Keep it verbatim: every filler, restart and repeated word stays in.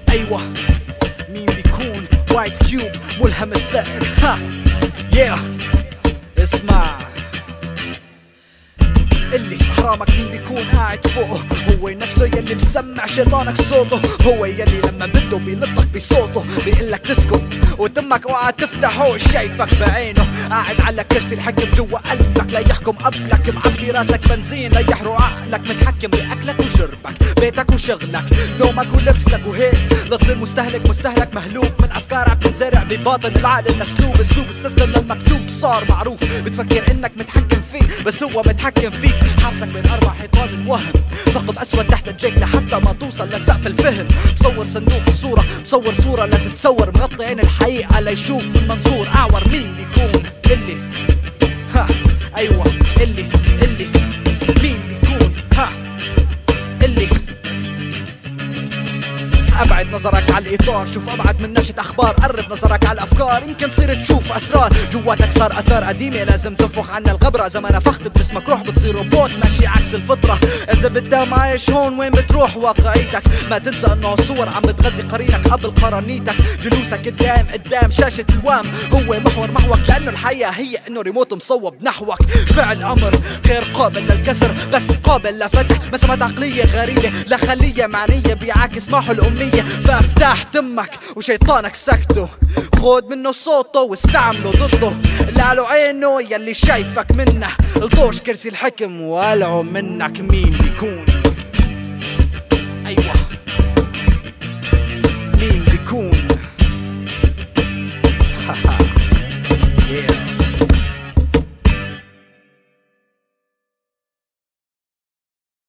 ايوه مين بيكون وايت كيوب ملهم الثائر؟ ها يا اسمع اللي حرامك مين بيكون قاعد فوقه، هو نفسه يلي مسمع شيطانك صوته، هو يلي لما بده بيلطك بصوته بيقلك تسكت وتمك وقعد تفتحه، شايفك بعينه قاعد على كرسي الحكم جوا قلبك، لا يحكم قبلك معبي راسك بنزين لا يحرق عقلك، متحكم باكلك وشربك بيتك وشغلك نومك ولبسك، وهيك لتصير مستهلك مستهلك مهلوك من افكارك بتنزرع بباطن العقل الاسلوب، اسلوب استسلم للمكتوب صار معروف، بتفكر انك متحكم فيه بس هو متحكم فيك، حابسك بين اربع حيطان الوهم، ثقب اسود تحت الجيك لحتى ما توصل لسقف الفهم، بصور صندوق الصورة بصور صورة لا تتصور، مغطي عين الحقيقة ليشوف من منظور اعور، مين بيكون اللي ها ايوه اللي اللي مين بيكون ها اللي ابعد نظرك على الاطار، شوف ابعد من نشرة اخبار، قرب نظرك على الافكار يمكن تصير تشوف اسرار، جواتك صار اثار قديمة لازم تنفخ عنا الغبرة، اذا ما نفخت بجسمك روح بتصير روبوت ماشي عكس الفطرة، اذا بالدم عايش هون وين بتروح واقعيتك، ما تنسى انه الصور عم بتغذي قرينك قبل قرنيتك، جلوسك قدام قدام شاشة الوام هو محور محوك، لانه الحياة هي انه ريموت مصوب نحوك، فعل امر غير قابل للكسر بس قابل لفتح، مسامات عقلية غريبة لا خلية معنية بيعاكس محو الامنية، فافتح تمك وشيطانك سكته، خود منه صوته واستعمله ضده، اللي على عينه يلي شايفك منه، الطوش كرسي الحكم وقلعه منك، مين بيكون